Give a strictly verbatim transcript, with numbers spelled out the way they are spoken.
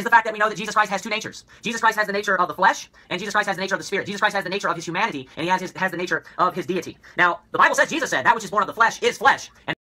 is the fact that we know that Jesus Christ has two natures. Jesus Christ has the nature of the flesh, and Jesus Christ has the nature of the spirit. Jesus Christ has the nature of his humanity, and he has, his, has the nature of his deity. Now, the Bible says, Jesus said, that which is born of the flesh is flesh. And